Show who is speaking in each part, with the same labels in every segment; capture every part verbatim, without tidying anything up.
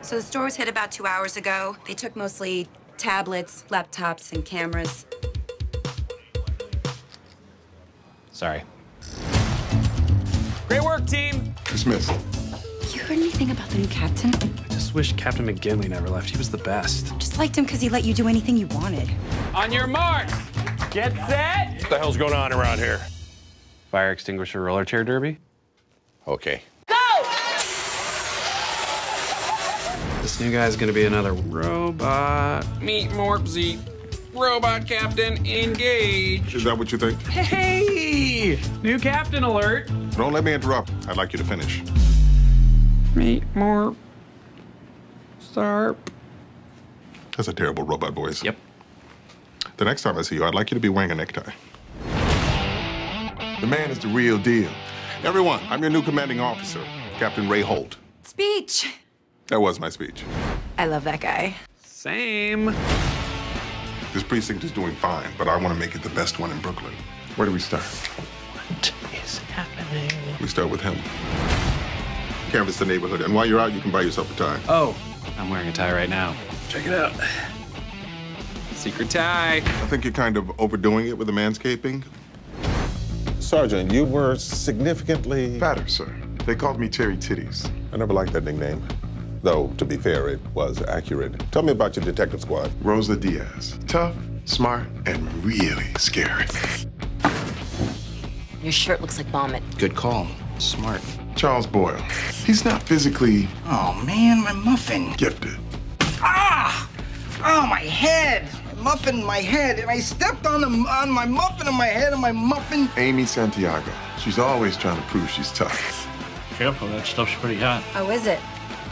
Speaker 1: So the store was hit about two hours ago. They took mostly tablets, laptops, and cameras.
Speaker 2: Sorry. Great work, team.
Speaker 3: Dismissed.
Speaker 1: You heard anything about the new captain?
Speaker 2: I just wish Captain McGinley never left. He was the best.
Speaker 1: Just liked him because he let you do anything you wanted.
Speaker 2: On your marks, get set.
Speaker 4: What the hell's going on around here?
Speaker 2: Fire extinguisher roller chair derby.
Speaker 4: Okay.
Speaker 2: This new guy's gonna be another robot. Meet Morpsey. Robot captain, engage.
Speaker 3: Is that what you think?
Speaker 2: Hey! New captain alert.
Speaker 3: Don't let me interrupt. I'd like you to finish.
Speaker 2: Meet more. Starp.
Speaker 3: That's a terrible robot voice.
Speaker 2: Yep.
Speaker 3: The next time I see you, I'd like you to be wearing a necktie. The man is the real deal. Everyone, I'm your new commanding officer, Captain Ray Holt.
Speaker 1: Speech.
Speaker 3: That was my speech.
Speaker 1: I love that guy.
Speaker 2: Same.
Speaker 3: This precinct is doing fine, but I want to make it the best one in Brooklyn. Where do we start?
Speaker 4: What is happening?
Speaker 3: We start with him. Canvass the neighborhood, and while you're out, you can buy yourself a tie.
Speaker 2: Oh, I'm wearing a tie right now. Check it out. Secret tie.
Speaker 3: I think you're kind of overdoing it with the manscaping.
Speaker 5: Sergeant, you were significantly...
Speaker 3: Fatter, sir. They called me Cherry Titties.
Speaker 5: I never liked that nickname. Though, to be fair, it was accurate. Tell me about your detective squad.
Speaker 3: Rosa Diaz. Tough, smart, and really scary.
Speaker 6: Your shirt looks like vomit.
Speaker 7: Good call. Smart.
Speaker 3: Charles Boyle. He's not physically
Speaker 7: Oh, man, my muffin.
Speaker 3: gifted.
Speaker 7: Ah! Oh, my head! My muffin in my head, and I stepped on, the, on my muffin in my head, and my muffin...
Speaker 3: Amy Santiago. She's always trying to prove she's tough.
Speaker 8: Careful, that stuff's pretty hot.
Speaker 1: How is it?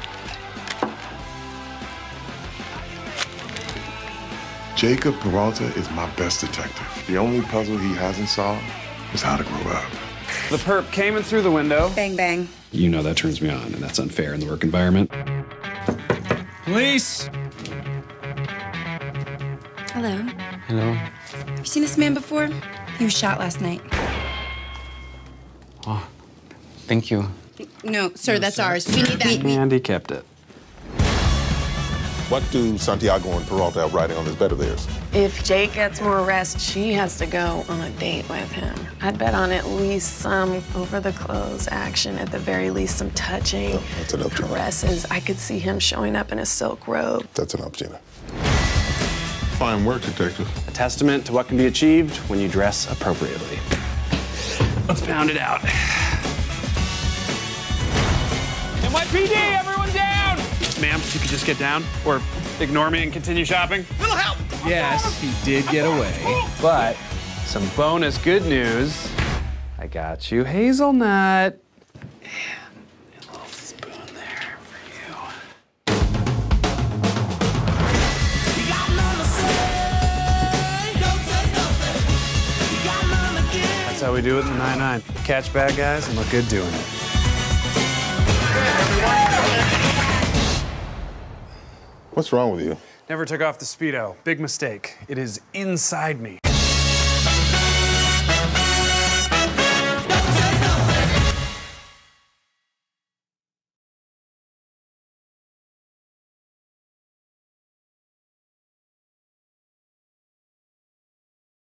Speaker 3: Jacob Peralta is my best detective. The only puzzle he hasn't solved is how to grow up.
Speaker 2: The perp came in through the window.
Speaker 1: Bang, bang.
Speaker 2: You know that turns me on, and that's unfair in the work environment. Police!
Speaker 1: Hello.
Speaker 2: Hello.
Speaker 1: Have you seen this man before? He was shot last night.
Speaker 2: Oh, thank you.
Speaker 1: No, sir, that's ours. We need that.
Speaker 2: Andy kept it.
Speaker 5: What do Santiago and Peralta have riding on this bed of theirs?
Speaker 9: If Jake gets more arrest, she has to go on a date with him. I'd bet on at least some over-the-clothes action, at the very least some touching,
Speaker 5: Oh, that's enough, Gina.
Speaker 9: caresses. I could see him showing up in a silk robe.
Speaker 5: That's enough, Gina.
Speaker 3: Fine work, detective.
Speaker 2: A testament to what can be achieved when you dress appropriately. Let's pound it out. N Y P D, everyone down! Ma'am, you could just get down or ignore me and continue shopping. Little help! Yes, he did get away. But some bonus good news. I got you hazelnut. And a little spoon there for you. That's how we do it in the nine nine. Catch bad guys and look good doing it.
Speaker 5: What's wrong with you?
Speaker 2: Never took off the Speedo. Big mistake. It is inside me.